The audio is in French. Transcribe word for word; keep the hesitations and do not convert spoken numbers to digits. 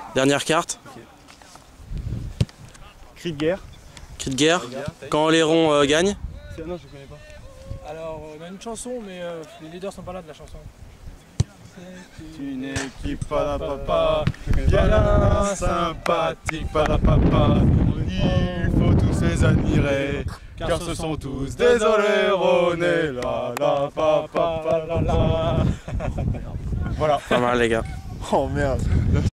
Dernière carte. Okay. Cri de guerre. Cri de guerre. Quand les ronds euh, gagnent. Non, je connais pas. Alors, on a une chanson, mais euh, les leaders sont pas là de la chanson. C'est une équipe, papa, bien sympathique, papa. Il faut tous les admirer, car ce sont tous des oléronais. La la papa, la la. Voilà. Pas mal les gars. Oh merde.